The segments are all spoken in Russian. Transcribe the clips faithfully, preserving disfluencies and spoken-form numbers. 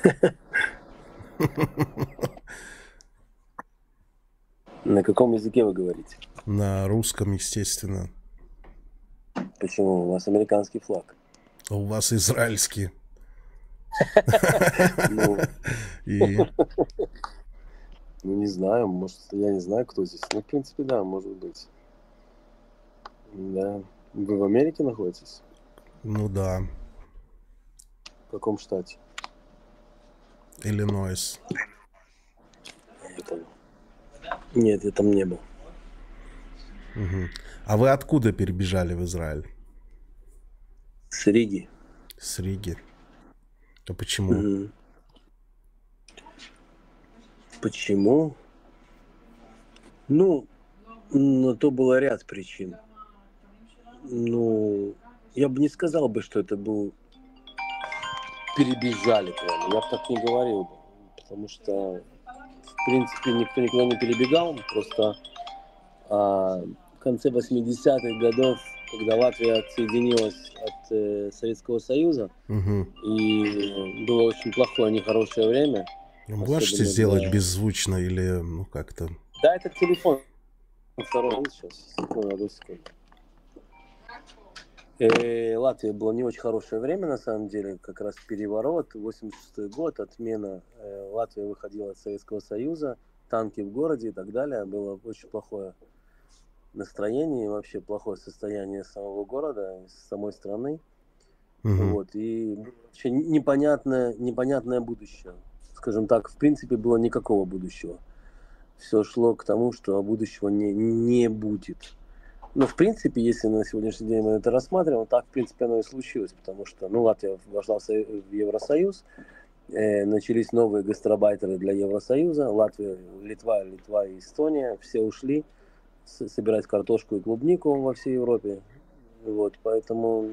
На каком языке вы говорите? На русском, естественно. Почему? У вас американский флаг. А у вас израильский. Ну. И Ну, не знаю, может, я не знаю, кто здесь. Ну, в принципе, да, может быть. Да. Вы в Америке находитесь? Ну да. В каком штате? Иллинойс. Не понял. Нет, я там не был. Мгм. А вы откуда перебежали в Израиль? С Риги. С Риги. А почему? Мгм. Почему? Ну, на то было ряд причин. Ну, я бы не сказал бы, что это был перебежали прям. Я бы так не говорил бы. Потому что, в принципе, никто никуда не перебегал. Просто а, в конце восьмидесятых годов, когда Латвия отсоединилась от э, Советского Союза, Мгм. и было очень плохое, нехорошее время, Можете особенно сделать для... беззвучно или, ну, как-то? Да, это телефон. Второй сейчас. Секунду, одну секунду. Э, Латвия было не очень хорошее время, на самом деле, как раз переворот, восемьдесят шестой год, отмена, э, Латвия выходила из Советского Союза, танки в городе и так далее, было очень плохое настроение и вообще плохое состояние самого города, самой страны, Мгм. вот, и вообще непонятное, непонятное будущее, скажем так, в принципе, было никакого будущего, все шло к тому, что будущего не, не будет. Ну, в принципе, если на сегодняшний день мы это рассматриваем, так, в принципе, оно и случилось, потому что, ну, Латвия вошла в, Со... в Евросоюз, э, начались новые гастарбайтеры для Евросоюза, Латвия, Литва, Литва и Эстония, все ушли с- собирать картошку и клубнику во всей Европе, вот, поэтому,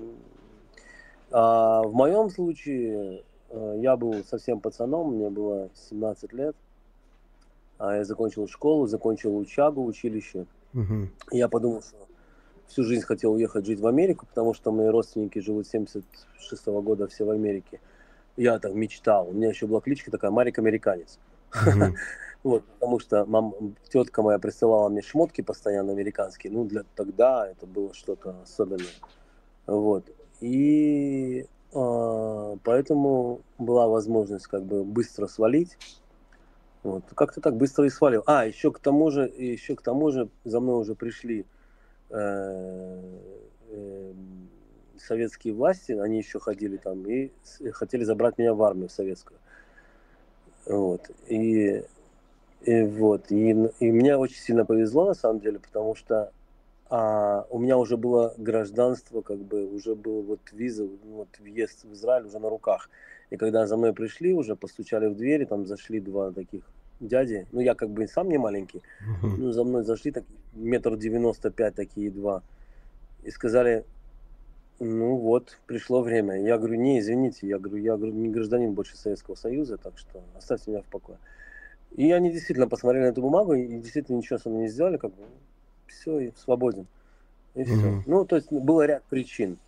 а в моем случае, э, я был совсем пацаном, мне было семнадцать лет, а я закончил школу, закончил учагу, училище, Мгм. и я подумал, что всю жизнь хотел уехать жить в Америку, потому что мои родственники живут с семьдесят шестого года все в Америке. Я там мечтал. У меня еще была кличка такая Марик Американец. Мгм. Вот, потому что мам, тетка моя присылала мне шмотки постоянно американские. Ну, для тогда это было что-то особенное. Вот. И а, поэтому была возможность как бы быстро свалить. Вот. Как-то так быстро и свалил. А, еще к тому же, еще к тому же за мной уже пришли э, э, советские власти, они еще ходили там и хотели забрать меня в армию советскую. Вот. И, и вот. И, и мне очень сильно повезло, на самом деле, потому что а, у меня уже было гражданство, как бы уже был вот виза, вот въезд в Израиль уже на руках. И когда за мной пришли, уже постучали в двери, там зашли два таких дяди. Ну, я как бы сам не маленький, Мгм. ну, за мной зашли так, метр девяносто пять такие два. И сказали, ну вот, пришло время. Я говорю, не, извините, я говорю, я говорю, не гражданин больше Советского Союза, так что оставьте меня в покое. И они действительно посмотрели на эту бумагу и действительно ничего со мной не сделали, как бы, все, и свободен. И все. Мгм. Ну, то есть было ряд причин.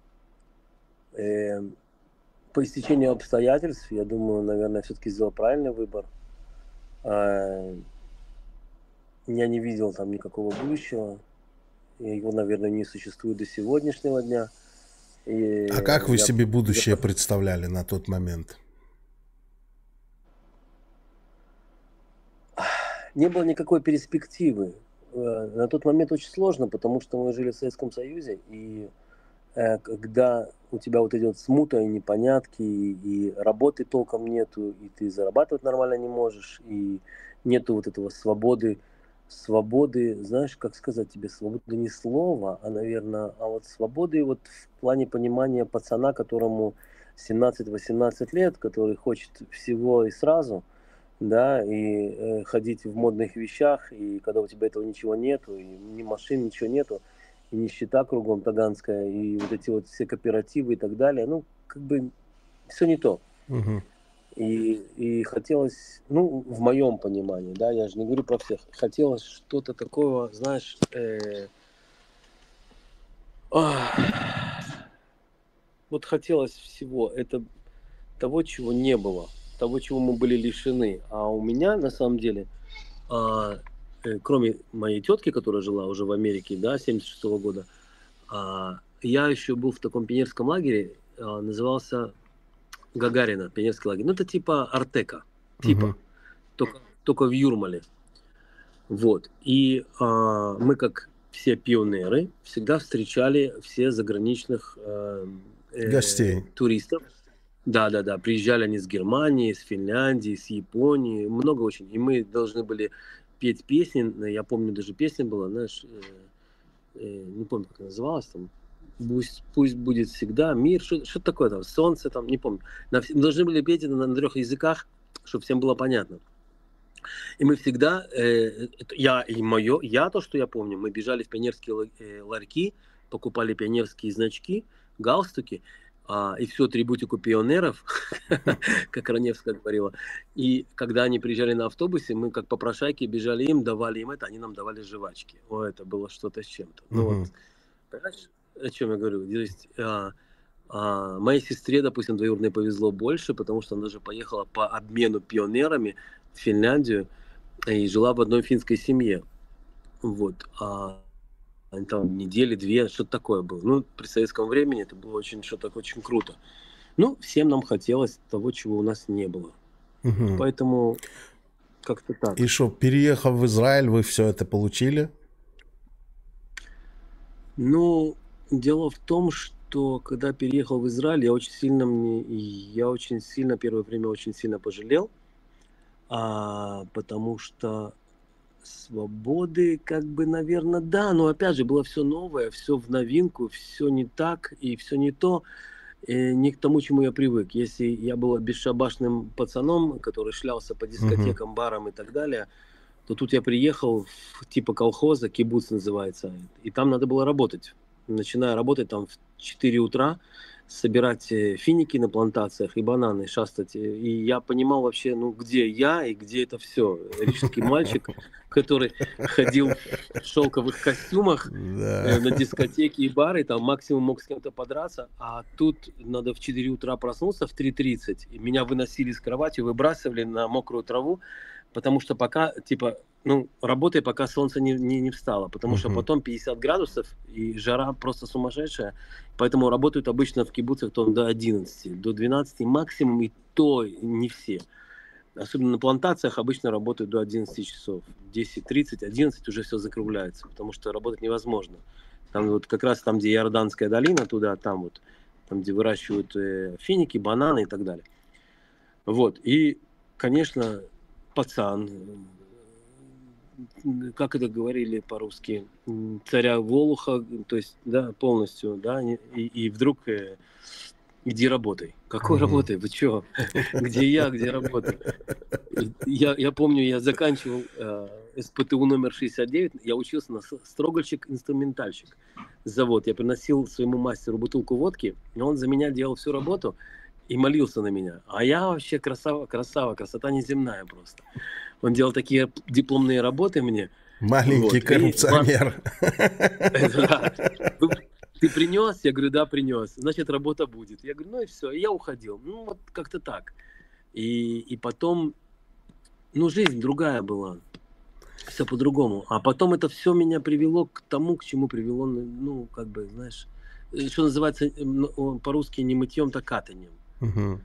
Э, по истечению обстоятельств, я думаю, наверное, все-таки сделал правильный выбор. А, я не видел там никакого будущего. И его, наверное, не существует до сегодняшнего дня. А как И вы я, себе я будущее представляли на тот момент? не было никакой перспективы. Э, На тот момент очень сложно, потому что мы жили в Советском Союзе, и э, когда у тебя вот идет смута и непонятки, и, и работы толком нету, и ты зарабатывать нормально не можешь, и нету вот этого свободы, свободы, знаешь, как сказать тебе, свободы не слова, а, наверное, а вот свободы вот в плане понимания пацана, которому семнадцать-восемнадцать лет, который хочет всего и сразу, да, и э, ходить в модных вещах, и когда у тебя этого ничего нету, и ни машин, ничего нету, и нищета кругом таганская, и вот эти вот все кооперативы и так далее, ну, как бы все не то. Мгм. И, и хотелось, ну, в моем понимании, да, я же не говорю про всех, хотелось что-то такого, знаешь, э, ах, вот хотелось всего, это того, чего не было. того, чего мы были лишены. А у меня, на самом деле, а, э, кроме моей тетки, которая жила уже в Америке, да, семьдесят шестого года, а, я еще был в таком пионерском лагере, а, назывался Гагарина, пионерский лагерь. Ну, это типа Артека, типа, Мгм. только, только в Юрмале. Вот. И а, мы, как все пионеры, всегда встречали все заграничных э, э, Гостей. туристов. Да, да, да. Приезжали они с Германии, с Финляндии, с Японии, много очень. И мы должны были петь песни. Я помню, даже песня была, знаешь, э, э, не помню, как она называлась там. Пусть, пусть будет всегда мир, что, что такое там, солнце там, не помню. На, мы должны были петь это на, на трех языках, чтобы всем было понятно. И мы всегда, э, я и мое, я то, что я помню, мы бежали в пионерские э, ларьки, покупали пионерские значки, галстуки, а, и всю атрибутику пионеров, как Раневская говорила. И когда они приезжали на автобусе, мы как попрошайки бежали им, давали им это, они нам давали жвачки. О, это было что-то с чем-то. Ну вот, Мгм. понимаешь, о чем я говорю? То есть, а, а, моей сестре, допустим, двоюродной повезло больше, потому что она даже поехала по обмену пионерами в Финляндию и жила в одной финской семье. Вот. А там недели, две, что-то такое было. Ну, при советском времени это было очень что-то очень круто. Ну, всем нам хотелось того, чего у нас не было. Мгм. Поэтому как-то И так. что, переехав в Израиль, вы все это получили? Ну, дело в том, что когда переехал в Израиль, я очень сильно мне, я очень сильно первое время очень сильно пожалел, а, потому что свободы, как бы, наверное, да, но опять же было все новое, все в новинку, все не так и все не то, э, не к тому, чему я привык. Если я был бесшабашным пацаном, который шлялся по Мгм. дискотекам, барам и так далее, то тут я приехал в типа колхоза, кибуц называется, и там надо было работать. Начиная работать там в четыре утра, собирать э, финики на плантациях и бананы, шастать. э, И я понимал вообще, ну, где я и где это все. Рижский мальчик, который ходил в шелковых костюмах Да. э, на дискотеки и бары, там максимум мог с кем-то подраться, а тут надо в четыре утра проснуться, в три тридцать, и меня выносили с кровати, выбрасывали на мокрую траву, потому что пока, типа, ну, работай, пока солнце не, не, не встало, потому что Мгм. потом пятьдесят градусов, и жара просто сумасшедшая, поэтому работают обычно в кибуцах там до одиннадцати, до двенадцати максимум, и то не все. Особенно на плантациях обычно работают до одиннадцати часов. десять тридцать, одиннадцать уже все закругляется, потому что работать невозможно. Там вот как раз там, где Иорданская долина, туда, там вот, там, где выращивают э, финики, бананы и так далее. Вот, и, конечно, пацан, э, как это говорили по-русски, м, царя Волуха, то есть, да, полностью, да, и, и вдруг э, иди работай. Какой Мгм. работай? Вы чё? Где я, где работа? И Я, я помню, я заканчивал э, СПТУ номер шестьдесят девять, я учился на с- строгольщик-инструментальщик. Завод. Я приносил своему мастеру бутылку водки, и он за меня делал всю работу и молился на меня. А я вообще красава, красава, красота неземная просто. Он делал такие дипломные работы мне. Маленький Вот. И мас- коррупционер. да. Вы- Ты принес? Я говорю, да, принес. Значит, работа будет. Я говорю, ну и все. И я уходил. Ну, вот как-то так. И, и потом, ну, жизнь другая была. Все по-другому. А потом это все меня привело к тому, к чему привело, ну, как бы, знаешь, э, что называется э, м, о, по-русски не мытьем, так катанием. Мгм.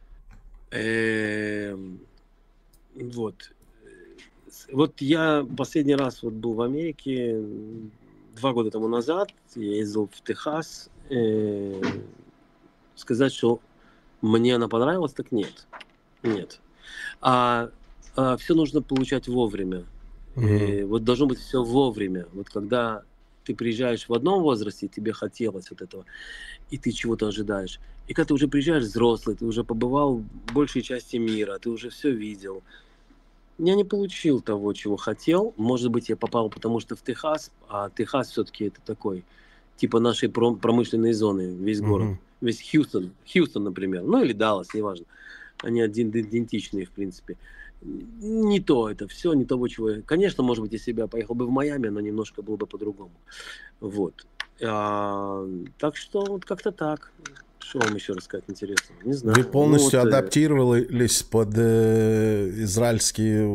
Эм, Вот. С- Вот я последний раз вот был в Америке м, два года тому назад. Я ездил в Техас. Э, Сказать, что мне она понравилась, так нет. Нет. А, все нужно получать вовремя. Мгм. И вот должно быть все вовремя. Вот когда ты приезжаешь в одном возрасте, тебе хотелось вот этого, и ты чего-то ожидаешь. И когда ты уже приезжаешь взрослый, ты уже побывал в большей части мира, ты уже все видел. Я не получил того, чего хотел. Может быть, я попал потому что в Техас, а Техас все-таки это такой, типа нашей пром- промышленной зоны, весь город. Мгм. Весь Хьюстон, Хьюстон, например, ну или Даллас, неважно. Они один, идентичные, в принципе. Не то это все, не того, чего я... Конечно, может быть, если бы я поехал бы в Майами, но немножко было бы по-другому. Вот. А, так что вот как-то так. Что вам еще рассказать интересного? Не знаю. Вы полностью ну, вот, адаптировались под э, израильский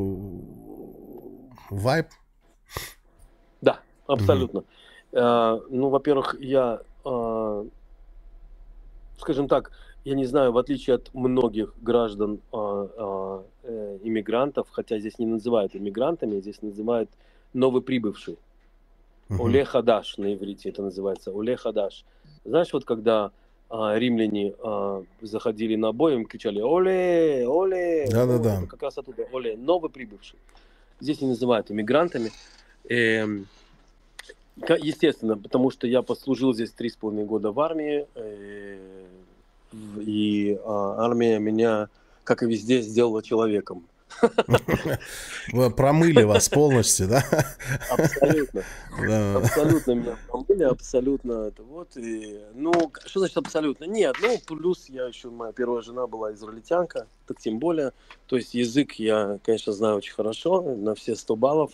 вайб? Да, абсолютно. Mm-hmm. Uh, ну, во-первых, я, uh, скажем так, я не знаю, в отличие от многих граждан uh, uh, uh, иммигрантов, хотя здесь не называют иммигрантами, здесь называют новоприбывший. Uh-huh. Оле хадаш на иврите это называется. Оле хадаш. Знаешь, вот когда uh, римляне uh, заходили на бой, им кричали «Оле! Оле!» Да-да-да. Ну, как раз оттуда «Оле!» Новоприбывший. Здесь не называют иммигрантами. Эм, естественно, потому что я послужил здесь три с половиной года в армии, э, и а, армия меня, как и везде, сделала человеком. Вы промыли вас полностью, да? Абсолютно. Абсолютно меня промыли, абсолютно это вот. И, ну, что значит абсолютно? Нет, ну, плюс я еще, моя первая жена была израильтянка, так тем более. То есть язык я, конечно, знаю очень хорошо, на все сто баллов.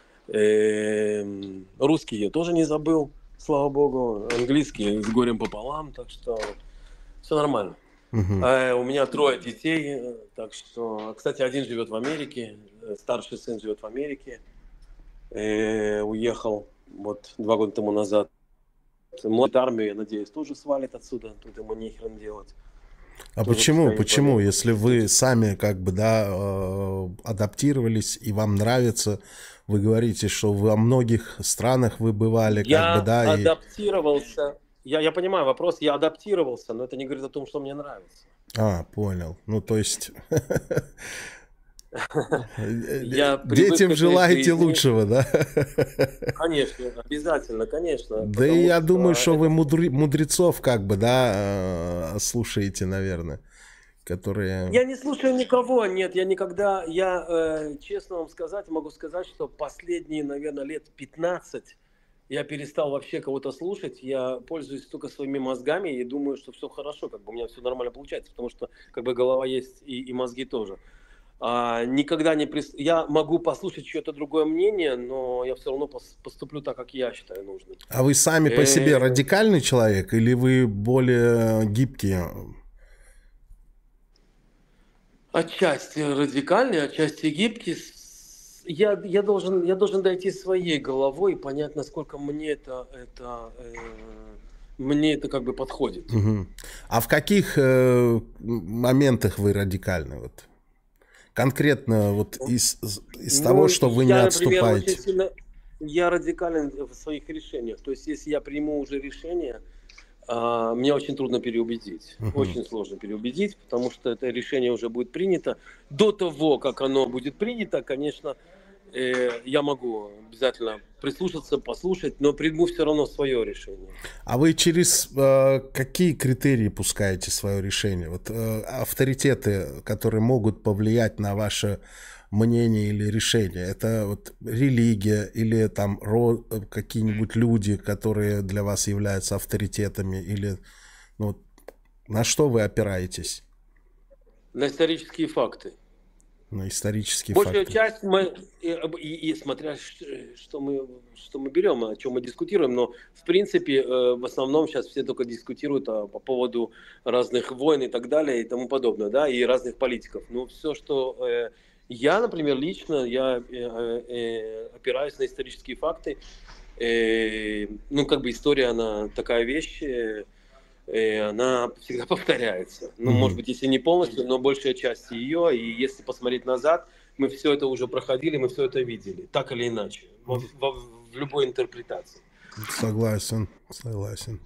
Э-м, русский я тоже не забыл, слава богу. Английский с горем пополам, так что все нормально. Uh-huh. А, у меня трое детей, так что, кстати, один живет в Америке, старший сын живет в Америке, э, уехал вот два года тому назад. Младшую армию, я надеюсь, тоже свалит отсюда, тут ему нехрен делать. А тоже почему, почему, более... если вы сами как бы, да, э, адаптировались и вам нравится, вы говорите, что во многих странах вы бывали, я как бы, да, и... адаптировался. Я, я понимаю вопрос, я адаптировался, но это не говорит о том, что мне нравится. А, понял. Ну, то есть... Детям желаете лучшего, да? Конечно, обязательно, конечно. Да и я думаю, что вы мудрецов, как бы, да, слушаете, наверное, которые... Я не слушаю никого, нет, я никогда... Я, честно вам сказать, могу сказать, что последние, наверное, лет пятнадцать я перестал вообще кого-то слушать, я пользуюсь только своими мозгами и думаю, что все хорошо, как бы у меня все нормально получается, потому что как бы голова есть и, и мозги тоже. А, никогда не прис... Я могу послушать чье-то другое мнение, но я все равно поступлю так, как я считаю нужным. А вы сами по себе радикальный человек или вы более гибкие? Отчасти радикальный, отчасти гибкий. Я, я, должен, я должен дойти своей головой и понять, насколько мне это, это, э, мне это как бы подходит. Угу. А в каких э, моментах вы радикальны? Вот? Конкретно вот из, из ну, того, что вы я, не отступаете. Например, очень сильно, я радикален в своих решениях. То есть, если я приму уже решение, э, мне очень трудно переубедить. Uh-huh. Очень сложно переубедить, потому что это решение уже будет принято. До того, как оно будет принято, конечно, э, я могу обязательно прислушаться, послушать, но приму все равно свое решение. А вы через э, какие критерии пускаете свое решение? Вот э, авторитеты, которые могут повлиять на ваше мнение или решение, это вот религия или там ро, какие-нибудь люди, которые для вас являются авторитетами, или ну, на что вы опираетесь? На исторические факты. На исторические Большая факты. часть мы, и, и, и смотря что мы, что мы берем, о чем мы дискутируем, но в принципе в основном сейчас все только дискутируют по поводу разных войн и так далее и тому подобное, да, и разных политиков. Но все, что э, я, например, лично, я э, э, опираюсь на исторические факты. Э, ну, как бы история, она такая вещь, э, она всегда повторяется. Ну, mm-hmm. может быть, если не полностью, но большая часть ее. И если посмотреть назад, мы все это уже проходили, мы все это видели, так или иначе, в, в, в любой интерпретации. Согласен, согласен.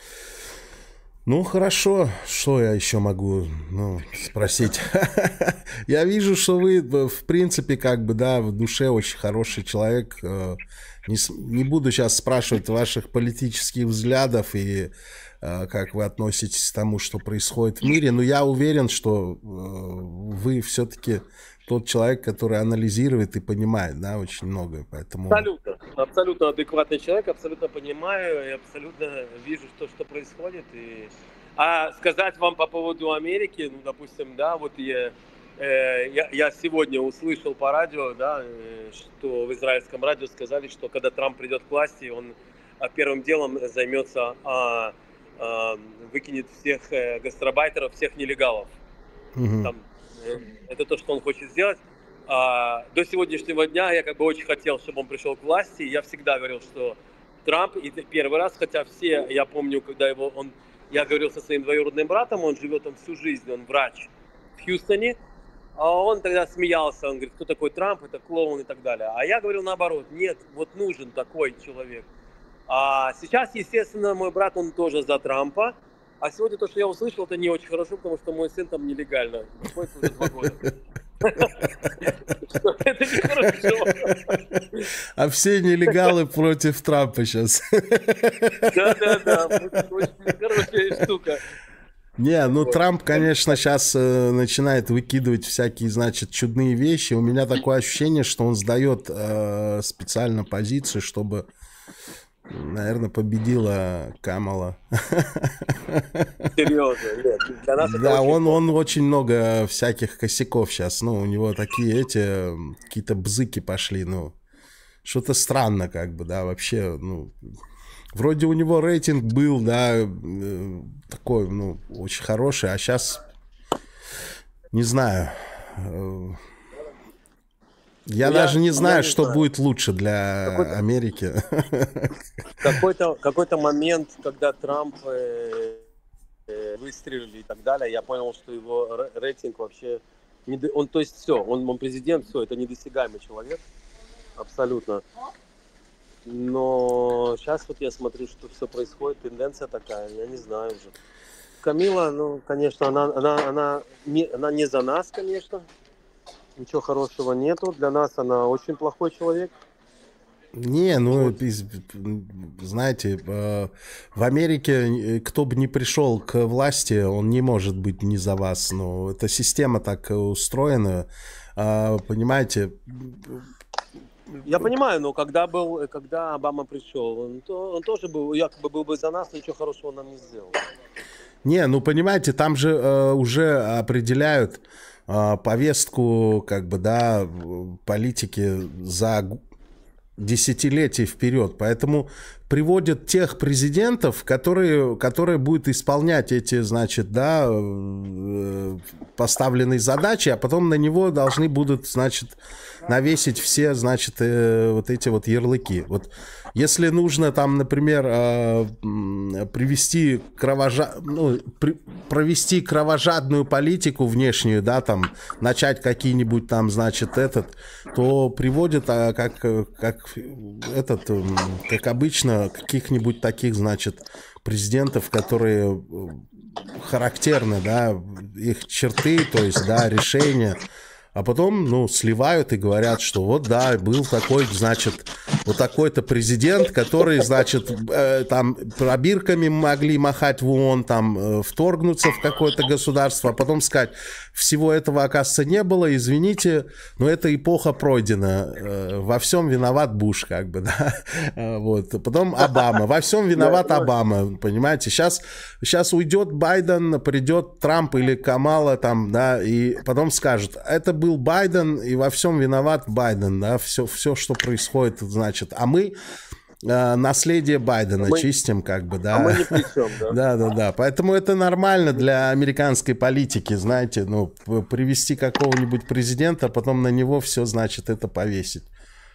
Ну, хорошо. Что я еще могу ну, спросить? Я вижу, что вы, в принципе, как бы, да, в душе очень хороший человек. Не, не буду сейчас спрашивать ваших политических взглядов и как вы относитесь к тому, что происходит в мире, но я уверен, что вы все-таки тот человек, который анализирует и понимает, да, очень многое, поэтому... Абсолютно, абсолютно адекватный человек, абсолютно понимаю и абсолютно вижу, что, что происходит. И... А сказать вам по поводу Америки, ну, допустим, да, вот я, э, я, я сегодня услышал по радио, да, э, что в израильском радио сказали, что когда Трамп придет к власти, он первым делом займется... А, э, выкинет всех э, гастарбайтеров, всех нелегалов. Мгм. Там, э, это то, что он хочет сделать. А, до сегодняшнего дня я как бы очень хотел, чтобы он пришел к власти. Я всегда говорил, что Трамп, и это первый раз, хотя все, я помню, когда его, он, я говорил со своим двоюродным братом, он живет там всю жизнь, он врач в Хьюстоне, а он тогда смеялся, он говорит, кто такой Трамп, это клоун и так далее. А я говорил наоборот, нет, вот нужен такой человек. А сейчас, естественно, мой брат, он тоже за Трампа. А сегодня то, что я услышал, это не очень хорошо, потому что мой сын там нелегально находится уже два года. Это нехорошо. А все нелегалы против Трампа сейчас. Да-да-да, очень хорошая штука. Не, ну Трамп, конечно, сейчас э, начинает выкидывать всякие, значит, чудные вещи. У меня такое ощущение, что он сдает э, специально позицию, чтобы, наверное, победила Камала. Серьезно, нет. Для нас это Да, очень он, плохо. он очень много всяких косяков сейчас. Ну, у него такие эти, м, какие-то бзыки пошли, ну. Что-то странно, как бы, да, вообще, ну. Вроде у него рейтинг был, да, э, такой, ну, очень хороший, а сейчас, не знаю. э, Я Ну, я, даже не я знаю, не что знаю. будет лучше для Какой-то, Америки. какой-то, какой-то момент, когда Трамп э, э, выстрелили и так далее, я понял, что его ре- рейтинг вообще... Не до- он, то есть все, он, он президент, все, это недосягаемый человек, абсолютно. Но сейчас вот я смотрю, что все происходит, тенденция такая, я не знаю уже. Камила, ну, конечно, она, она, она, не, она не за нас, конечно, ничего хорошего нету. Для нас она очень плохой человек. Не, ну, Вот. из- знаете, э, в Америке э, кто бы ни пришел к власти, он не может быть не за вас. Ну, эта система так э, устроена, а, понимаете. Я понимаю, но когда был, когда Обама пришел, он, то, он тоже был, якобы был бы за нас, но ничего хорошего нам не сделал. Не, ну, понимаете, там же э, уже определяют э, повестку, как бы, да, в- политики за г- десятилетий вперед. Поэтому приводят тех президентов, которые, которые будут исполнять эти, значит, да, э, поставленные задачи, а потом на него должны будут, значит, навесить все, значит, э, вот эти вот ярлыки. Вот если нужно там, например, э, м, привести кровожа... ну, при- провести кровожадную политику внешнюю, да, там, начать какие-нибудь там, значит, этот, то приводят, а, как, э, как этот, м, как обычно, каких-нибудь таких, значит, президентов, которые э, характерны, да, их черты, то есть, да, решения. А потом, ну, сливают и говорят, что вот, да, был такой, значит, вот такой-то президент, который, значит, э, там пробирками могли махать в ООН, там, э, вторгнуться в какое-то государство, а потом сказать, всего этого, оказывается, не было, извините, но эта эпоха пройдена, э, во всем виноват Буш, как бы, да, Э, вот. Потом Обама, во всем виноват Обама, понимаете, сейчас, сейчас уйдет Байден, придет Трамп или Камала, там, да, и потом скажут, это был Байден, и во всем виноват Байден, да, все, все, что происходит, значит, а мы э, наследие Байдена Мы, чистим, как бы, а мы да, ни при чем, да? да, да, да, поэтому это нормально для американской политики, знаете, ну, п- привести какого-нибудь президента, потом на него все, значит, это повесить.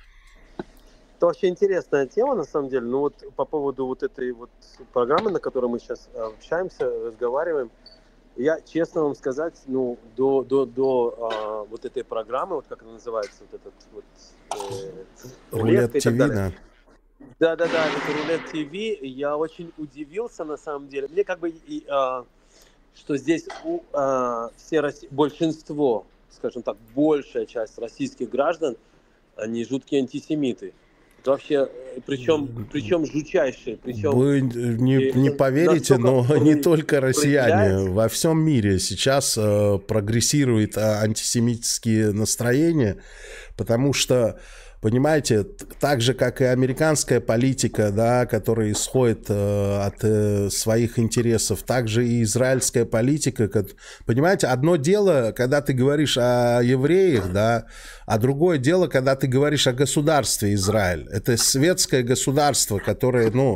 Это вообще интересная тема, на самом деле. Ну вот по поводу вот этой вот программы, на которой мы сейчас общаемся, разговариваем, я, честно вам сказать, ну, до, до, до а, вот этой программы, вот как она называется, вот этот вот э, Рулет рулетка и так ТВ, далее. да. Да-да-да, это рулет ТВ, я очень удивился на самом деле. Мне как бы, и, а, что здесь у, а, все, росси- большинство, скажем так, большая часть российских граждан, они жуткие антисемиты. Это вообще, э, причем, причем жутчайшие, причем Вы не, и не это поверите, настолько но не про- только россияне. проявляется. Во всем мире сейчас э, прогрессируют а, антисемитские настроения, потому что, понимаете, т- так же, как и американская политика, да, которая исходит э, от э, своих интересов, так же и израильская политика. Как, понимаете, одно дело, когда ты говоришь о евреях, да, а другое дело, когда ты говоришь о государстве Израиль. Это светское государство, которое, ну,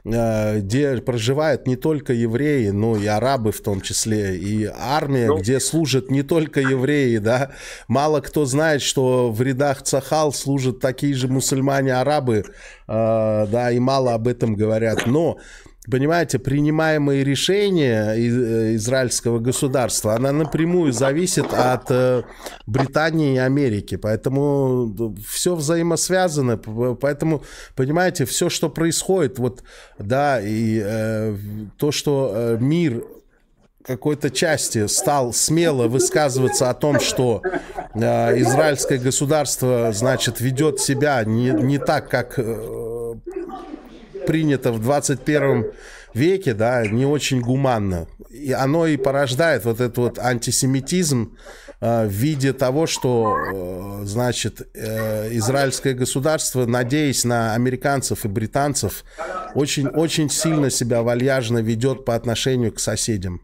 где проживают не только евреи, но и арабы в том числе, и армия, Ну. где служат не только евреи, да. Мало кто знает, что в рядах Цахал служат такие же мусульмане-арабы, да, и мало об этом говорят. Но понимаете, принимаемые решения израильского государства, она напрямую зависит от Британии и Америки, поэтому все взаимосвязано, поэтому, понимаете, все, что происходит, вот, да, и э, то, что мир какой-то части стал смело высказываться о том, что э, израильское государство, значит, ведет себя не, не так, как э, принято в двадцать первом веке, да, не очень гуманно. И оно и порождает вот этот вот антисемитизм э, в виде того, что, э, значит, э, израильское государство, надеясь на американцев и британцев, очень, очень сильно себя вальяжно ведет по отношению к соседям.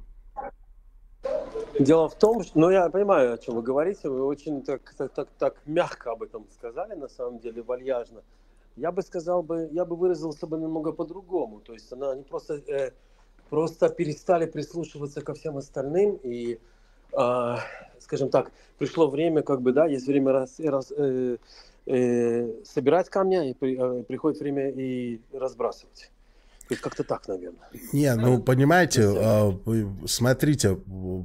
Дело в том, что, ну я понимаю, о чем вы говорите, вы очень так, так, так, так мягко об этом сказали, на самом деле, вальяжно. Я бы сказал бы, я бы выразился бы немного по-другому. То есть она, они просто, э, просто перестали прислушиваться ко всем остальным. И, э, скажем так, пришло время, как бы, да, есть время раз, раз, э, э, собирать камни, и при, э, приходит время и разбрасывать. То есть как-то так, наверное. Не, ну, понимаете, смотрите,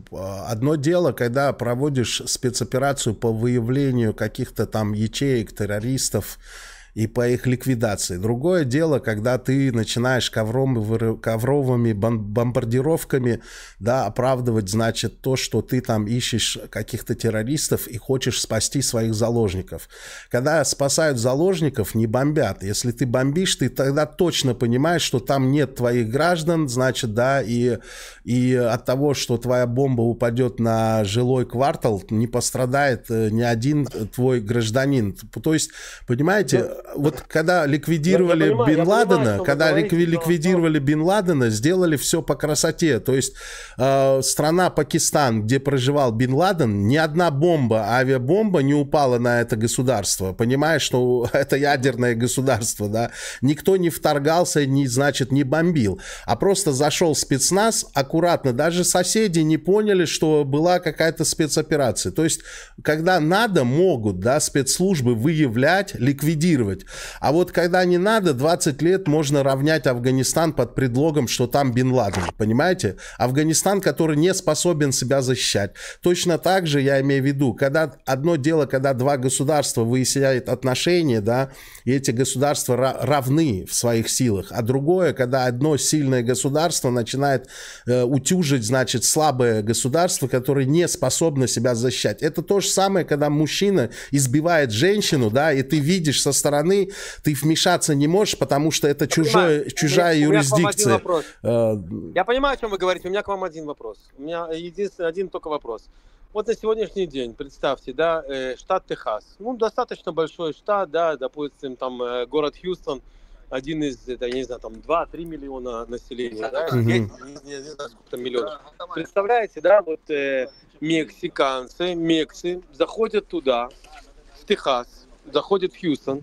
одно дело, когда проводишь спецоперацию по выявлению каких-то там ячеек, террористов, и по их ликвидации. Другое дело, когда ты начинаешь ковром, ковровыми бомбардировками, да, оправдывать, значит, то, что ты там ищешь каких-то террористов и хочешь спасти своих заложников. Когда спасают заложников, не бомбят. Если ты бомбишь, ты тогда точно понимаешь, что там нет твоих граждан, значит, да, и, и от того, что твоя бомба упадет на жилой квартал, не пострадает ни один твой гражданин. То есть, понимаете, вот когда ликвидировали я, я понимаю, Бин Ладена, понимаю, когда говорите, ликвидировали но... Бин Ладена, сделали все по красоте. То есть э, страна Пакистан, где проживал Бин Ладен, ни одна бомба, авиабомба не упала на это государство. Понимаешь, что это ядерное государство, да? Никто не вторгался, не, значит, не бомбил. А просто зашел спецназ аккуратно. Даже соседи не поняли, что была какая-то спецоперация. То есть, когда надо, могут, да, спецслужбы выявлять, ликвидировать. А вот когда не надо, двадцать лет можно равнять Афганистан под предлогом, что там Бин Ладен, понимаете? Афганистан, который не способен себя защищать. Точно так же, я имею в виду, когда одно дело, когда два государства выясняют отношения, да, и эти государства равны в своих силах, а другое, когда одно сильное государство начинает э, утюжить, значит, слабое государство, которое не способно себя защищать. Это то же самое, когда мужчина избивает женщину, да, и ты видишь со стороны, ты вмешаться не можешь, потому что это чужое, чужая у меня, юрисдикция. У меня Я понимаю, о чем вы говорите. У меня к вам один вопрос. У меня единственный один только вопрос. Вот на сегодняшний день, представьте, да, штат Техас. Ну, достаточно большой штат, да, допустим, там город Хьюстон, один из, это, я не знаю, там два-три миллиона населения, да, mm-hmm. есть, не, не знаю, сколько там миллионов. Представляете, да, вот э, мексиканцы, мексы заходят туда, в Техас, заходят в Хьюстон,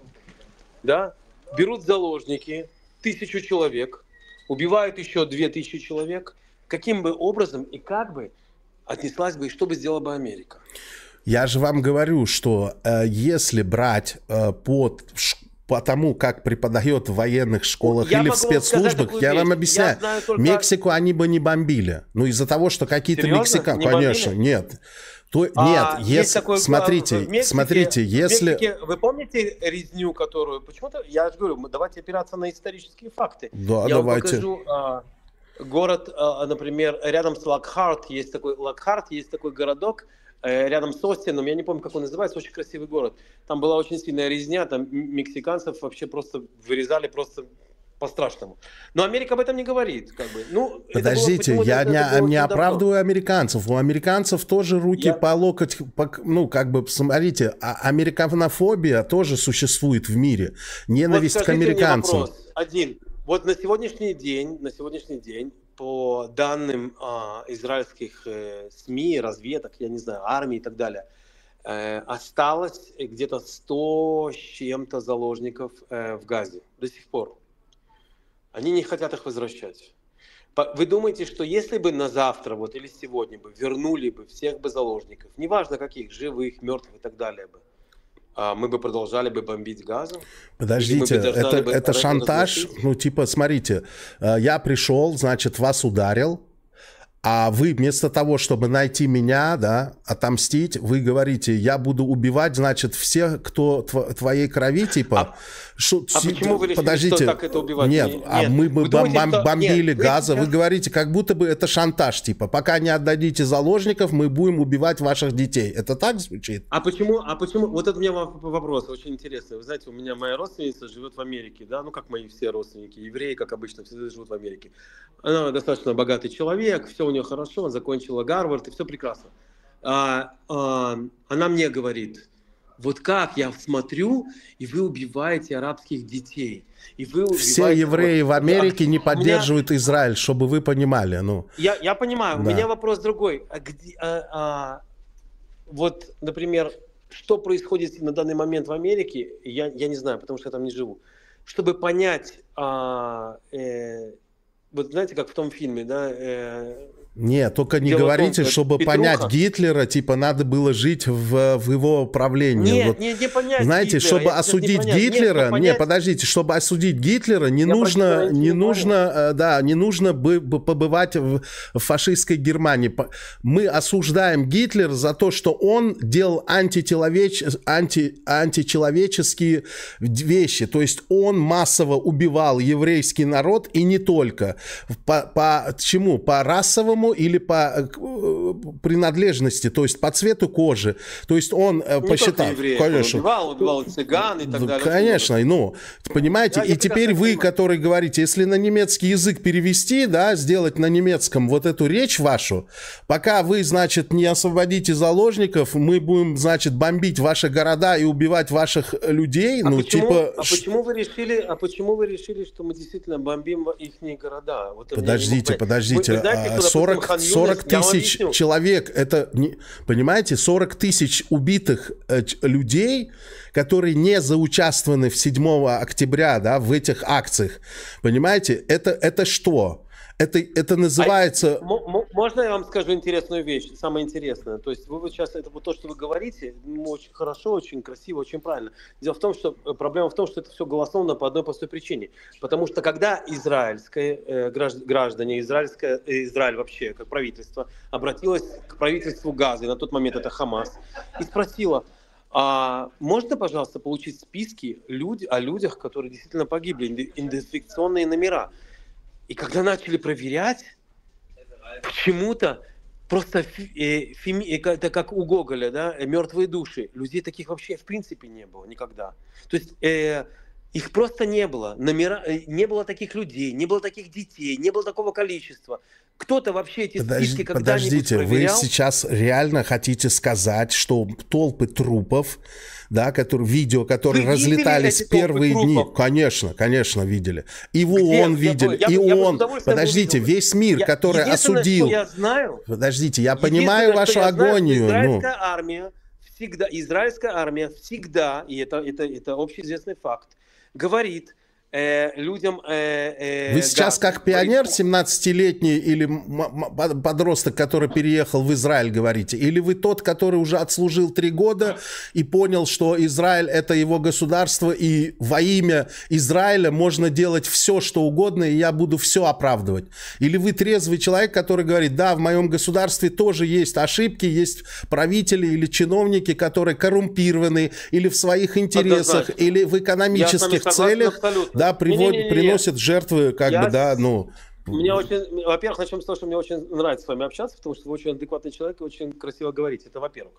да, берут заложники, тысячу человек, убивают еще две тысячи человек. Каким бы образом и как бы отнеслась бы и что бы сделала бы Америка? Я же вам говорю, что э, если брать э, под... по тому, как преподает в военных школах я или в спецслужбах, я вещь. вам объясняю, я только... Мексику они бы не бомбили. Ну, из-за того, что какие-то мексиканцы... Конечно, бомбили? Нет. То, а, нет, если, такой, смотрите, в Мексике, смотрите, если... В Мексике, вы помните резню, которую... Почему-то, я же говорю, давайте опираться на исторические факты. Да, я давайте. вам покажу а, город, а, например, рядом с Локхарт, есть такой, Локхарт, есть такой городок, а, рядом с Остином, я не помню, как он называется, очень красивый город. Там была очень сильная резня, там мексиканцев вообще просто вырезали просто... по-страшному. Но Америка об этом не говорит. Как бы. Ну, подождите, было, я это, не, это не оправдываю американцев. У американцев тоже руки я... по локоть, по, ну, как бы, смотрите, а американофобия тоже существует в мире. Ненависть вот к американцам. Мне вопрос. Один. Вот на сегодняшний день, на сегодняшний день, по данным а, израильских э, СМИ, разведок, я не знаю, армии и так далее, э, осталось где-то сто с чем-то заложников э, в Газе до сих пор. Они не хотят их возвращать. Вы думаете, что если бы на завтра вот, или сегодня бы вернули бы всех бы заложников, неважно каких, живых, мертвых и так далее бы, мы бы продолжали бы бомбить Газу? Подождите, это, это шантаж? Ну, типа, смотрите, я пришел, значит, вас ударил, а вы вместо того, чтобы найти меня, да, отомстить, вы говорите, я буду убивать, значит, всех, кто тв твоей крови, типа... А, Шо, а почему вы решили, подождите, что так это убивать? Нет, нет а мы бы бом думаете, что... бомбили нет, Газа, вы, сейчас... вы говорите, как будто бы это шантаж, типа, пока не отдадите заложников, мы будем убивать ваших детей. Это так звучит? А почему, а почему, вот это у меня вопрос очень интересный. Вы знаете, у меня моя родственница живет в Америке, да, ну как мои все родственники, евреи, как обычно, все живут в Америке. Она достаточно богатый человек, все у нее хорошо, закончила Гарвард, и все прекрасно. А, а, она мне говорит... Вот как я смотрю, и вы убиваете арабских детей. И вы убиваете... Все евреи в Америке не поддерживают меня... Израиль, чтобы вы понимали. Ну. Я, я понимаю, да. У меня вопрос другой. А где, а, а, вот, например, что происходит на данный момент в Америке, я, я не знаю, потому что я там не живу. Чтобы понять, а, э, вот знаете, как в том фильме, да... Э, Нет, только не Дело говорите, том, чтобы Петруха... понять Гитлера, типа, надо было жить в, в его правлении. Нет, вот, не, не понять знаете, Гитлера, чтобы осудить не Гитлера, нет, понять... не, подождите, чтобы осудить Гитлера, не я нужно, не нужно, да, не нужно бы, бы побывать в, в фашистской Германии. Мы осуждаем Гитлера за то, что он делал античеловеч... анти... античеловеческие вещи, то есть он массово убивал еврейский народ и не только. По, по чему? По расовому или по принадлежности, то есть по цвету кожи. То есть он не посчитал... Евреев, конечно. Он убивал, убивал цыган и так далее. Конечно, ну, понимаете, да, и теперь вы, понимаю. Который говорите, если на немецкий язык перевести, да, сделать на немецком вот эту речь вашу, пока вы, значит, не освободите заложников, мы будем, значит, бомбить ваши города и убивать ваших людей, а ну, почему, типа... А почему вы решили, а почему вы решили, что мы действительно бомбим их города? Вот подождите, подождите, вы, вы знаете, сорок тысяч человек, это, понимаете, сорок тысяч убитых э, людей, которые не заучаствованы в седьмого октября, да, в этих акциях, понимаете, это, это что? Это, это называется... А, можно я вам скажу интересную вещь, самое интересное? То есть вы вот сейчас, это вот то, что вы говорите, очень хорошо, очень красиво, очень правильно. Дело в том, что проблема в том, что это все голословно по одной простой причине. Потому что когда израильское, э, граждане, израильское, э, Израиль вообще, как правительство, обратилось к правительству Газы, на тот момент это Хамас, и спросило, а можно, пожалуйста, получить списки люд, о людях, которые действительно погибли, идентификационные номера? И когда начали проверять, почему-то просто э, феми, это как у Гоголя, да, мертвые души. Людей таких вообще в принципе не было никогда. То есть э, их просто не было. Номера, не было таких людей, не было таких детей, не было такого количества. Кто-то вообще эти Подожди, списки когда-нибудь подождите, проверял? Вы сейчас реально хотите сказать, что толпы трупов, да, которые, видео, которые вы разлетались первые дни, конечно, конечно, видели. И в ООН видели, я, и я, ООН, я подождите, увидел. Весь мир, я, который осудил. Я знаю, подождите, я понимаю вашу я агонию. Знаю, израильская ну. армия всегда, израильская армия всегда, и это, это, это общеизвестный факт, говорит людям... Э, э, Вы сейчас да, как пионер семнадцатилетний или подросток, который переехал в Израиль, говорите? Или вы тот, который уже отслужил три года и понял, что Израиль — это его государство, и во имя Израиля можно делать все, что угодно, и я буду все оправдывать? Или вы трезвый человек, который говорит, да, в моем государстве тоже есть ошибки, есть правители или чиновники, которые коррумпированы, или в своих интересах, однозначно. Или в экономических целях... Да, приводят, не, не, не, приносят жертвы, как я, бы, да, ну... Мне очень, во-первых, начнем с того, что мне очень нравится с вами общаться, потому что вы очень адекватный человек и очень красиво говорите. Это во-первых.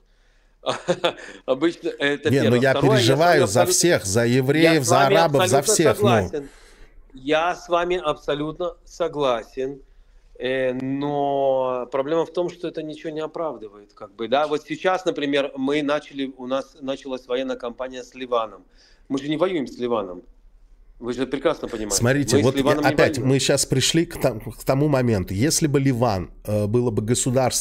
Обычно это не, первое. Ну я Второе, переживаю я за абсолютно... всех, за евреев, за арабов, за всех. Ну. Я с вами абсолютно согласен. Но проблема в том, что это ничего не оправдывает. Как бы, да? Вот сейчас, например, мы начали, у нас началась военная кампания с Ливаном. Мы же не воюем с Ливаном. Вы же прекрасно понимаете. Смотрите, мы вот опять мы сейчас пришли к, там, к тому моменту. Если бы Ливан э, было бы государством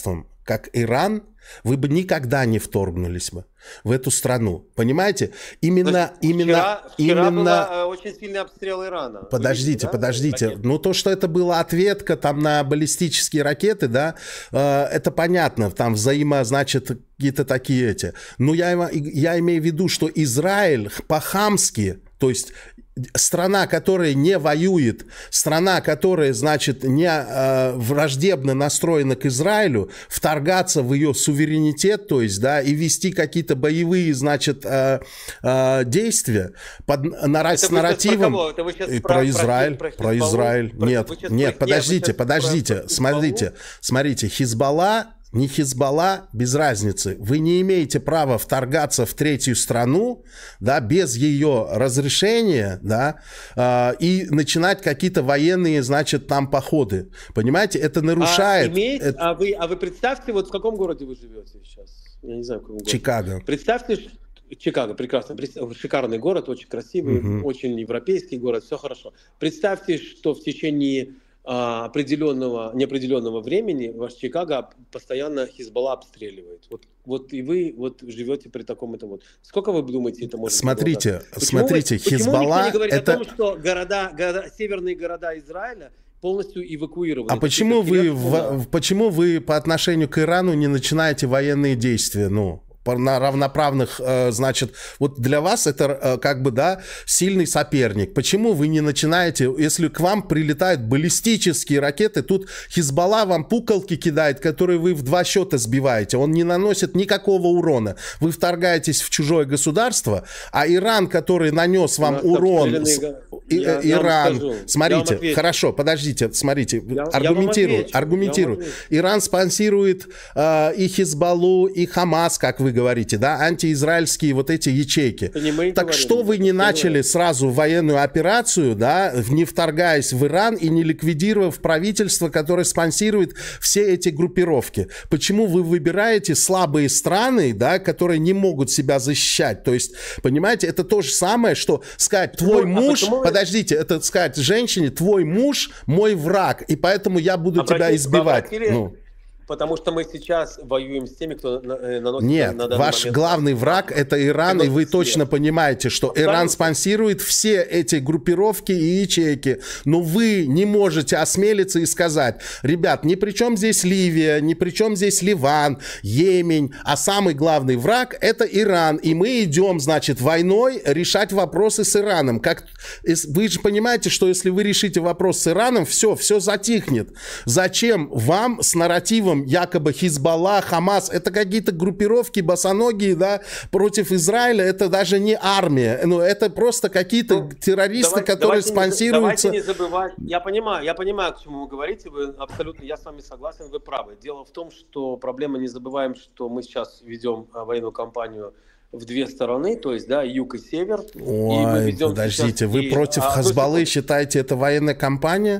как Иран, вы бы никогда не вторгнулись бы в эту страну. Понимаете? Именно... Значит, именно, вчера, вчера именно... была очень сильный обстрел Ирана. Подождите, видите, да? подождите. Ракеты. Ну, то, что это была ответка там на баллистические ракеты, да, э, это понятно. Там взаимо, значит, какие-то такие эти. Но я, я имею в виду, что Израиль по-хамски, то есть страна, которая не воюет, страна, которая, значит, не э, враждебно настроена к Израилю, вторгаться в ее суверенитет, то есть, да, и вести какие-то боевые, значит, э, э, действия под, на, с нарративом... Про, про, про Израиль, про, про Израиль. Про, нет, нет, про, подождите, нет, подождите, про, смотрите, смотрите, Хизбалла, не Хизбалла, без разницы. Вы не имеете права вторгаться в третью страну, да, без ее разрешения, да, э, и начинать какие-то военные, значит, там походы. Понимаете, это нарушает... А, имеет, это... а, вы, а вы представьте, вот в каком городе вы живете сейчас? Я не знаю, в каком городе. Чикаго. Представьте, что... Чикаго, прекрасно, шикарный город, очень красивый, угу. очень европейский город, все хорошо. Представьте, что в течение... определенного, неопределенного времени ваш Чикаго постоянно Хизбалла обстреливает. Вот, вот и вы вот живете при таком этом вот. Сколько вы думаете, это может Смотрите, почему смотрите, вы, почему Хизбалла никто не говорит это... о том, что города, города, северные города Израиля полностью эвакуированы? А почему вы, в, почему вы по отношению к Ирану не начинаете военные действия? Ну, на равноправных, значит, вот для вас это как бы, да, сильный соперник. Почему вы не начинаете, если к вам прилетают баллистические ракеты, тут Хизбалла вам пуколки кидает, которые вы в два счета сбиваете, он не наносит никакого урона. Вы вторгаетесь в чужое государство, а Иран, который нанес вам урон, с... я, Иран, я смотрите, хорошо, подождите, смотрите, я, аргументирую, я аргументирую. Иран спонсирует э, и Хизбаллу, и Хамас, как вы говорите, да, антиизраильские вот эти ячейки. Так говорим, что вы не начали сразу военную операцию, да, не вторгаясь в Иран и не ликвидировав правительство, которое спонсирует все эти группировки? Почему вы выбираете слабые страны, да, которые не могут себя защищать? То есть, понимаете, это то же самое, что сказать, твой ну, муж, а подождите, это сказать женщине, твой муж мой враг, и поэтому я буду Обратите, тебя избивать. Ну. Потому что мы сейчас воюем с теми, кто наносит... Нет, на ваш момент... главный враг это Иран, и вы Нет. точно понимаете, что Абсолютно. Иран спонсирует все эти группировки и ячейки. Но вы не можете осмелиться и сказать, ребят, ни при чем здесь Ливия, ни при чем здесь Ливан, Йемень, а самый главный враг это Иран. И мы идем, значит, войной решать вопросы с Ираном. Как... Вы же понимаете, что если вы решите вопрос с Ираном, все, все затихнет. Зачем вам с нарративом якобы Хизбалла, Хамас, это какие-то группировки босоногие, да, против Израиля, это даже не армия, ну, это просто какие-то ну, террористы, давайте, которые давайте спонсируются. Не, давайте не забывать, я понимаю, я понимаю, к чему вы говорите, вы абсолютно, я с вами согласен, вы правы. Дело в том, что проблема, не забываем, что мы сейчас ведем военную кампанию в две стороны, то есть, да, юг и север. Ой, и мы ведем подождите, вы и, против а, Хизбаллы есть... считаете это военная кампания?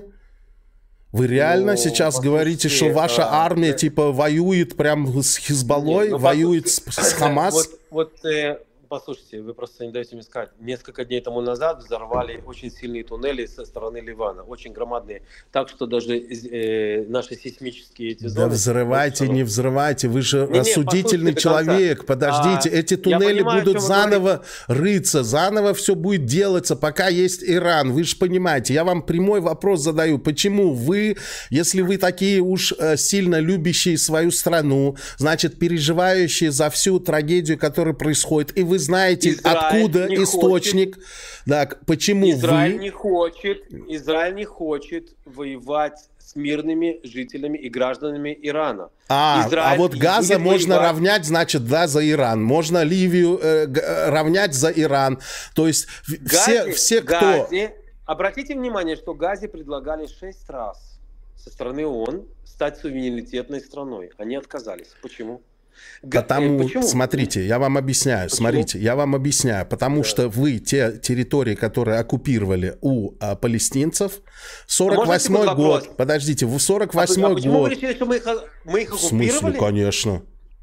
Вы реально ну, сейчас говорите, что ваша а, армия да. типа воюет прям с Хизбаллой, ну, воюет с, с Хамас? Вот, вот э, послушайте, вы просто не даете мне сказать. Несколько дней тому назад взорвали очень сильные туннели со стороны Ливана, очень громадные. Так что даже э, наши сейсмические эти зоны... Да взрывайте, не взрывайте, вы же не, рассудительный не, человек. Подождите, а, эти туннели понимаю, будут заново рыться, заново все будет делаться, пока есть Иран. Вы же понимаете, я вам прямой вопрос задаю. Почему вы, если вы такие уж сильно любящие свою страну, значит, переживающие за всю трагедию, которая происходит, и вы знаете, Израиль откуда источник, да, почему Израиль вы... не хочет, Израиль не хочет воевать с мирными жителями и гражданами Ирана. А, Израиль а вот Газа можно воевать... равнять, значит, да, за Иран. Можно Ливию э, равнять за Иран. То есть Газе, все, все кто... Газе, обратите внимание, что Газе предлагали шесть раз со стороны ООН стать суверенитетной страной. Они отказались. Почему? Потому, Почему? смотрите, я вам объясняю, Почему? смотрите, я вам объясняю, потому да. что вы те территории, которые оккупировали у а, палестинцев, сорок восьмой а год, подождите, в сорок восьмой а, а почему год... Почему вы решили, что мы их, мы их оккупировали? В смысле, конечно.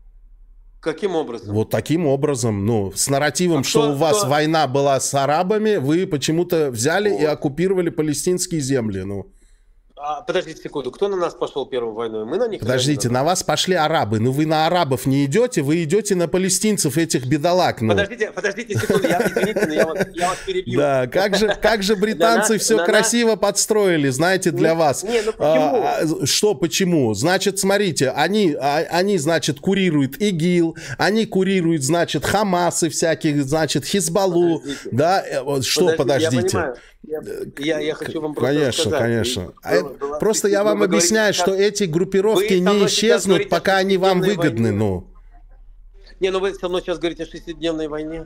Каким образом? Вот таким образом, ну, с нарративом, а что кто, у вас кто... война была с арабами, вы почему-то взяли вот. и оккупировали палестинские земли, ну. А, подождите секунду, кто на нас пошел первой войной? Мы на них? Подождите, на вас пошли арабы. Ну вы на арабов не идете, вы идете на палестинцев, этих бедолаг. Ну. Подождите, подождите секунду, я, извините, но я вас, я вас перебью. Да, как же, как же британцы все красиво подстроили, знаете, для вас. Не, ну почему? Что почему? Значит, смотрите, они, они, значит, курируют ИГИЛ, они курируют, значит, Хамас и всяких, значит, Хизбаллу. Подождите. Да, что подождите? Я понимаю. Я, я, я хочу вам просто конечно, сказать. Конечно, конечно. Была, просто я вам объясняю, говорите, что эти группировки не исчезнут, пока они вам выгодны. Ну. Не, ну вы со мной сейчас говорите о шестидневной войне.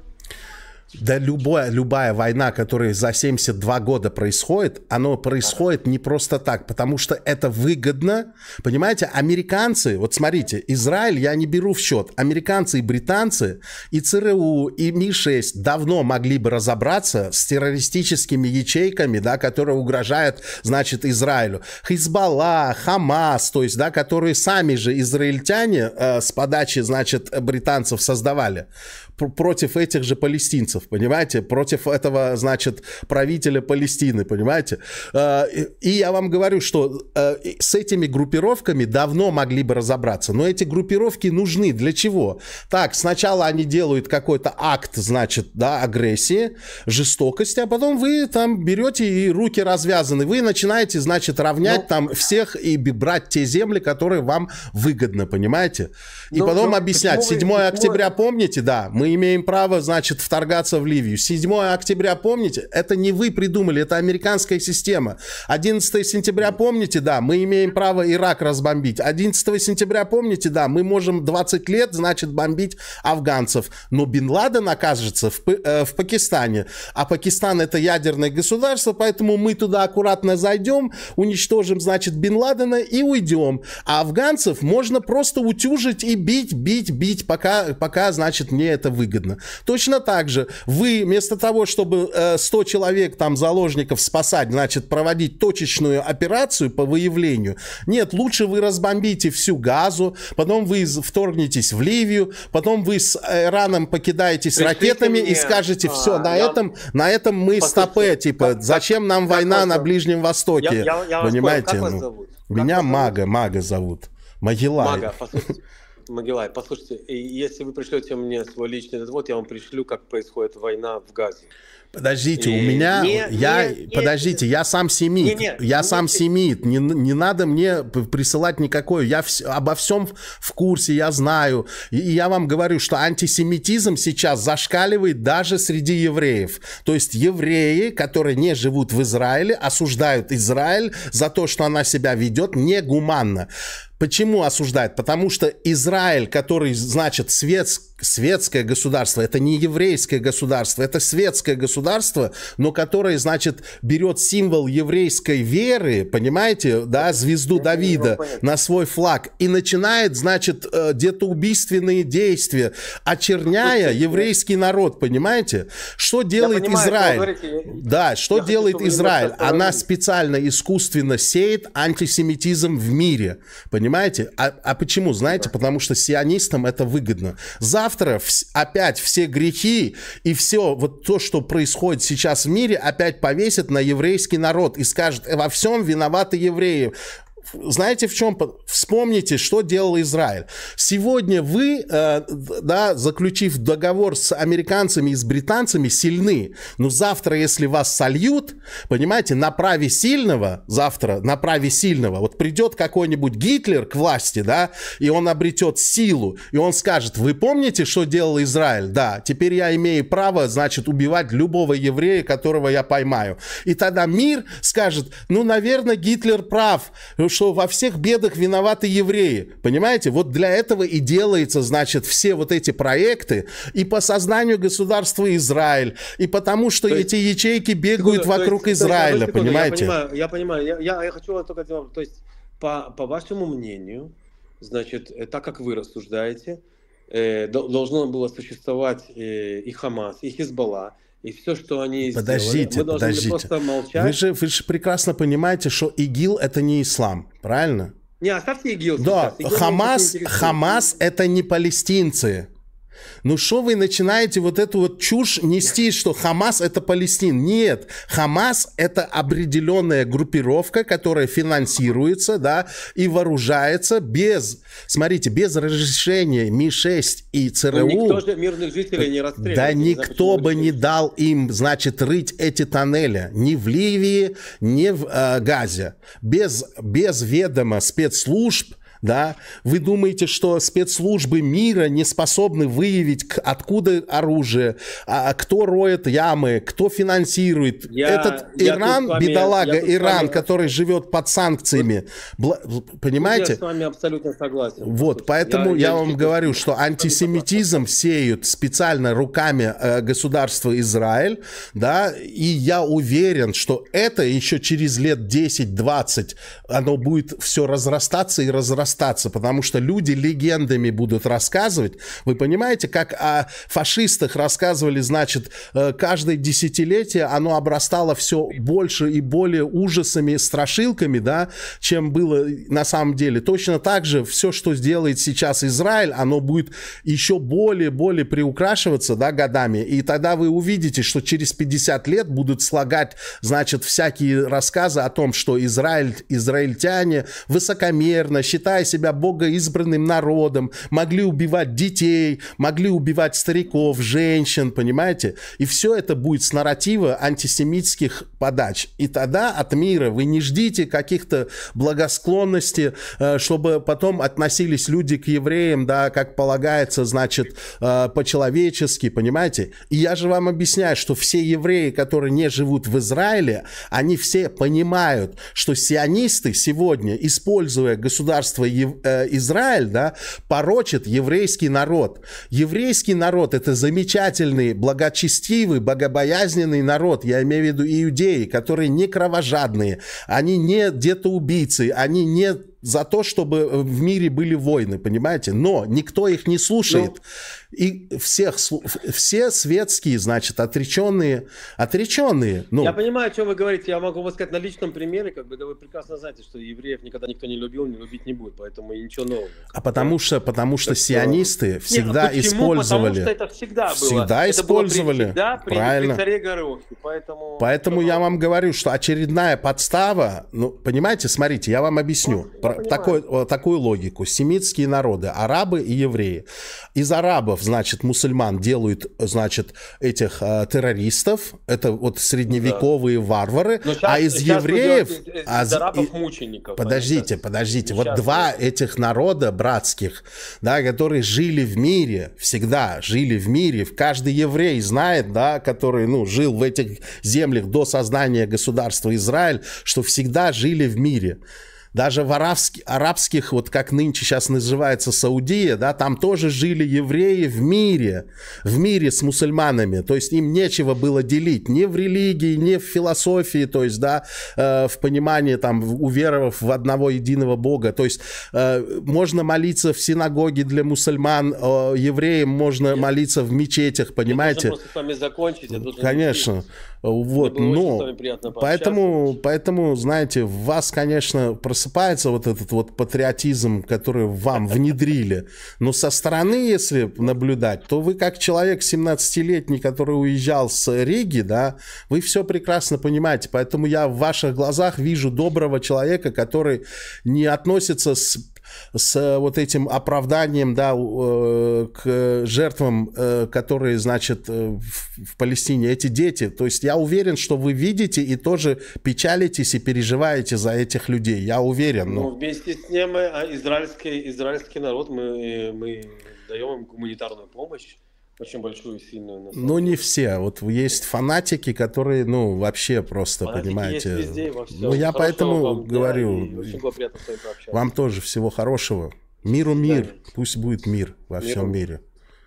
Да любая, любая война, которая за семьдесят два года происходит, она происходит не просто так, потому что это выгодно. Понимаете, американцы, вот смотрите, Израиль я не беру в счет. Американцы и британцы, и ЦРУ, и Ми шесть давно могли бы разобраться с террористическими ячейками, да, которые угрожают, значит, Израилю. Хизбалла, Хамас, то есть, да, которые сами же израильтяне э, с подачи, значит, британцев создавали против этих же палестинцев, понимаете? Против этого, значит, правителя Палестины, понимаете? И я вам говорю, что с этими группировками давно могли бы разобраться, но эти группировки нужны для чего? Так, сначала они делают какой-то акт, значит, да, агрессии, жестокости, а потом вы там берете и руки развязаны, вы начинаете, значит, равнять ну, там всех и брать те земли, которые вам выгодно, понимаете? И ну, потом ну, объяснять, седьмое октября, помните, да, мы Мы имеем право, значит, вторгаться в Ливию. седьмое октября, помните? Это не вы придумали, это американская система. одиннадцатое сентября, помните? Да, мы имеем право Ирак разбомбить. одиннадцатое сентября, помните? Да, мы можем двадцать лет, значит, бомбить афганцев. Но Бен Ладен окажется в, э, в Пакистане. А Пакистан это ядерное государство, поэтому мы туда аккуратно зайдем, уничтожим, значит, Бен Ладена и уйдем. А афганцев можно просто утюжить и бить, бить, бить, пока, пока значит, мне это выгодно. Точно так же вы вместо того, чтобы э, сто человек там заложников спасать, значит, проводить точечную операцию по выявлению, нет, лучше вы разбомбите всю Газу, потом вы вторгнетесь в Ливию, потом вы с Ираном покидаетесь Пришлите ракетами мне. И скажете, все, а, на, я... этом, на этом мы стопе, типа, как, зачем нам как война на Ближнем Востоке, я, я, я понимаете? Как вас зовут? Меня Мага, Мага зовут. Магилай. Мага, послушайте. Магилай, послушайте, если вы пришлете мне свой личный отвод, я вам пришлю, как происходит война в Газе. Подождите, и... у меня, не, я, не, подождите, не, я сам семит, не, не, я не, сам не, семит, не, не надо мне присылать никакой, я вс, обо всем в курсе, я знаю, и я вам говорю, что антисемитизм сейчас зашкаливает даже среди евреев, то есть евреи, которые не живут в Израиле, осуждают Израиль за то, что она себя ведет негуманно. Почему осуждают? Потому что Израиль, который, значит, свет, светское государство, это не еврейское государство, это светское государство, но которое, значит, берет символ еврейской веры, понимаете, да, звезду Давида на свой флаг и начинает, значит, детоубийственные действия, очерняя еврейский народ, понимаете? Что делает понимаю, Израиль? Говорите, да, что делает Израиль? Она специально, искусственно сеет антисемитизм в мире, понимаете? Понимаете? А, а почему? Знаете, потому что сионистам это выгодно. Завтра вс- опять все грехи и все вот то, что происходит сейчас в мире, опять повесят на еврейский народ и скажут, во всем виноваты евреи. Знаете, в чем? Вспомните, что делал Израиль. Сегодня вы, э, да, заключив договор с американцами и с британцами, сильны. Но завтра, если вас сольют, понимаете, на праве сильного, завтра на праве сильного, вот придет какой-нибудь Гитлер к власти, да, и он обретет силу, и он скажет, вы помните, что делал Израиль? Да, теперь я имею право, значит, убивать любого еврея, которого я поймаю. И тогда мир скажет, ну, наверное, Гитлер прав, что во всех бедах виноваты евреи. Понимаете? Вот для этого и делается, значит, все вот эти проекты и по созданию государства Израиль, и потому что есть, эти ячейки бегают секунду, вокруг есть, Израиля, секунду, понимаете? Я понимаю, я понимаю. Я, я, я хочу только сделать, то есть, по, по вашему мнению, значит, так как вы рассуждаете, э, должно было существовать э, и Хамас, и Хизбалла, и все, что они подождите, сделали, мы должны подождите. просто молчать. Вы же, вы же прекрасно понимаете, что ИГИЛ это не ислам, правильно? Не, оставьте ИГИЛ да, сейчас. ИГИЛ Хамас, Хамас это не палестинцы. Ну что вы начинаете вот эту вот чушь нести, что Хамас это Палестина? Нет, Хамас это определенная группировка, которая финансируется, да, и вооружается без, смотрите, без разрешения Ми шесть и ЦРУ. Ну, никто же мирных жителей не расстреливает. Да не никто знаю, бы не дал им, значит, рыть эти тоннели. Ни в Ливии, ни в э, Газе. Без, без ведома спецслужб. Да? Вы думаете, что спецслужбы мира не способны выявить, откуда оружие, а кто роет ямы, кто финансирует? Я, Этот я Иран, вами, бедолага Иран, вами... который живет под санкциями, Бла... понимаете? Я с вами абсолютно согласен. Вот, поэтому я, я, я вам я говорю, что антисемитизм сеют специально руками э, государства Израиль, да, и я уверен, что это еще через лет десять-двадцать оно будет все разрастаться и разрастаться. Потому что люди легендами будут рассказывать. Вы понимаете, как о фашистах рассказывали, значит, каждое десятилетие оно обрастало все больше и более ужасами, страшилками, да, чем было на самом деле. Точно так же все, что сделает сейчас Израиль, оно будет еще более-более приукрашиваться, да, годами. И тогда вы увидите, что через пятьдесят лет будут слагать, значит, всякие рассказы о том, что Израиль, израильтяне высокомерно считают себя богоизбранным народом, могли убивать детей, могли убивать стариков, женщин, понимаете? И все это будет с нарратива антисемитских подач. И тогда от мира вы не ждите каких-то благосклонностей, чтобы потом относились люди к евреям, да, как полагается, значит, по-человечески, понимаете? И я же вам объясняю, что все евреи, которые не живут в Израиле, они все понимают, что сионисты сегодня, используя государство Израиль, да, порочит еврейский народ. Еврейский народ — это замечательный, благочестивый, богобоязненный народ. Я имею в виду иудеи, которые не кровожадные, они не детоубийцы, они не за то, чтобы в мире были войны, понимаете? Но никто их не слушает. Ну... И всех, все светские, значит, отреченные, отреченные. Ну. Я понимаю, о чем вы говорите. Я могу вам сказать на личном примере, как бы, да вы прекрасно знаете, что евреев никогда никто не любил, не любить не будет, поэтому ничего нового. А потому что, потому что так сионисты что... всегда Нет, использовали. Потому что это всегда было. Всегда это использовали. Было при, всегда при, правильно. При царе Горохе, поэтому. Поэтому я вам говорю, что очередная подстава, ну, понимаете, смотрите, я вам объясню ну, про, такой, такую логику. Семитские народы, арабы и евреи. Из арабов, значит, мусульман делают, значит, этих э, террористов, это вот средневековые да. варвары, сейчас, а из евреев... Из, из а, арабов мучеников. Подождите, подождите, вот два да. этих народа братских, да, которые жили в мире, всегда жили в мире, каждый еврей знает, да, который, ну, жил в этих землях до создания государства Израиль, что всегда жили в мире. Даже в арабских, арабских, вот как нынче сейчас называется Саудия, да, там тоже жили евреи в мире, в мире с мусульманами. То есть им нечего было делить ни в религии, ни в философии, то есть, да, э, в понимании, там, уверовав в одного единого Бога. То есть э, можно молиться в синагоге для мусульман, э, евреям можно Нет. молиться в мечетях, понимаете? Я просто с вами закончить. Я Конечно. Вот, но поэтому, поэтому, знаете, в вас, конечно, просыпается вот этот вот патриотизм, который вам внедрили. Но со стороны, если наблюдать, то вы как человек семнадцатилетний, который уезжал с Риги, да, вы все прекрасно понимаете. Поэтому я в ваших глазах вижу доброго человека, который не относится с с вот этим оправданием, да, к жертвам, которые, значит, в Палестине, эти дети. То есть я уверен, что вы видите и тоже печалитесь и переживаете за этих людей. Я уверен. Ну, ну вместе с ним израильский, израильский народ, мы, мы даем им гуманитарную помощь. Очень большую и сильную. Ну, не все. Вот есть фанатики, которые, ну, вообще просто, фанатики понимаете. Есть везде, во всем. Ну, я Хорошего поэтому вам говорю, очень было приятно с вами пообщаться. Вам тоже всего хорошего. Миру мир. Пусть будет мир во Миру. всем мире.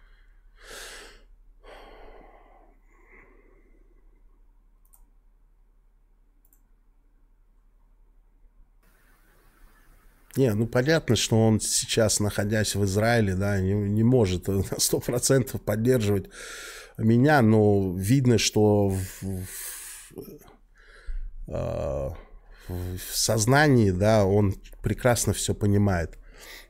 Не, ну понятно, что он сейчас, находясь в Израиле, да, не, не может на сто процентов поддерживать меня, но видно, что в, в, в сознании, да, он прекрасно все понимает.